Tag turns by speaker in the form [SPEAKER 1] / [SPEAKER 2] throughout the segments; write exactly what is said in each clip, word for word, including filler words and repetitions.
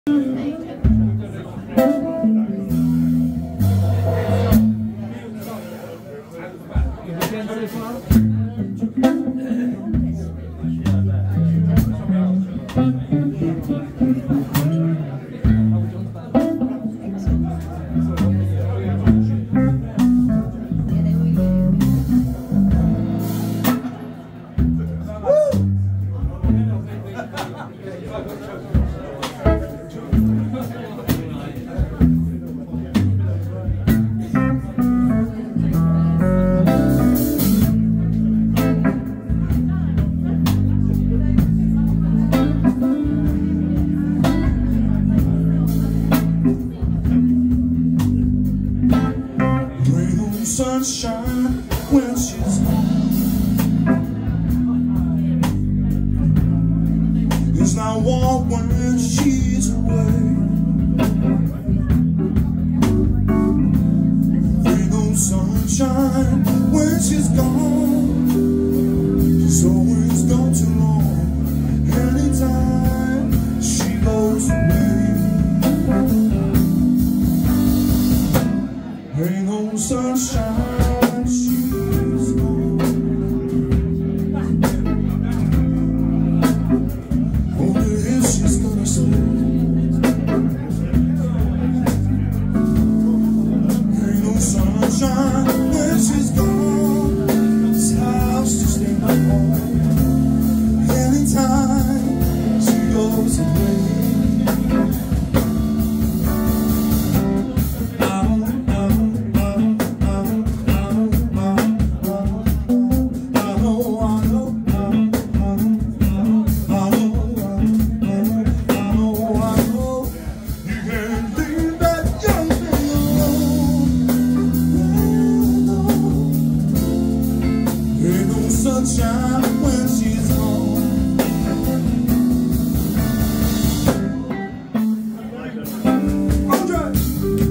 [SPEAKER 1] Sunshine when she's home. It's not warm when she's away. Ain't no sunshine when she's gone. She's always gone too long. Anytime she goes away, ain't no sunshine, she's gone. Only if she's gonna stay. Ain't no sunshine when she's gone. This house just ain't my home. Anytime she goes away, sunshine when she's home. Andre!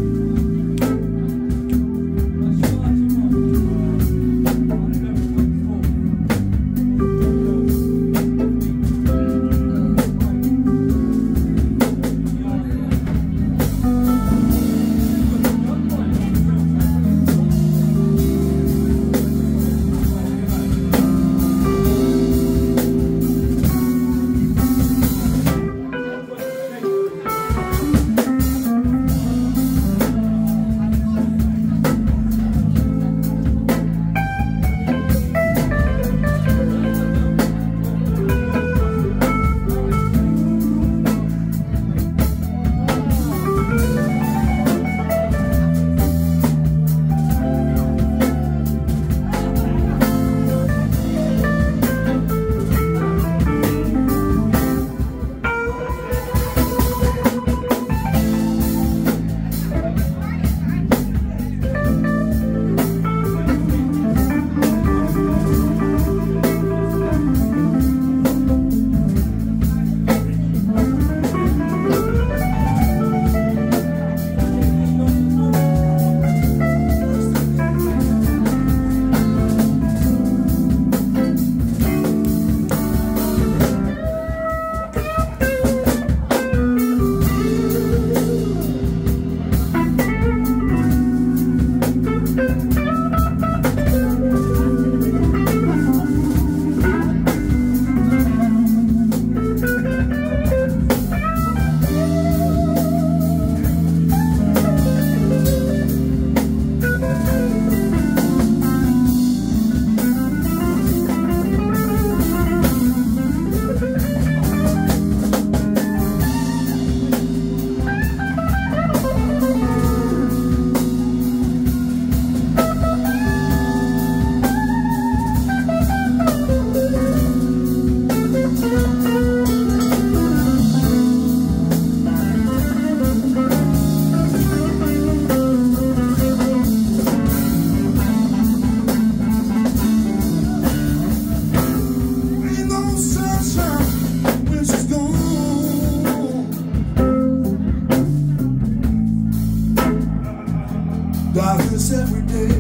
[SPEAKER 1] Darkness every day.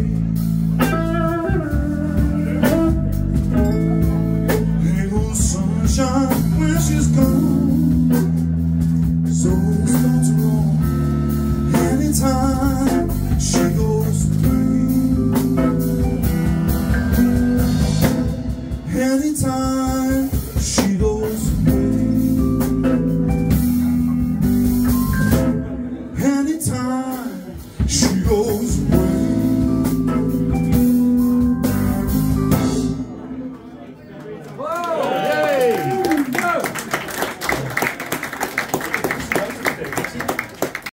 [SPEAKER 1] Ain't no sunshine when she's gone. So Anytime she goes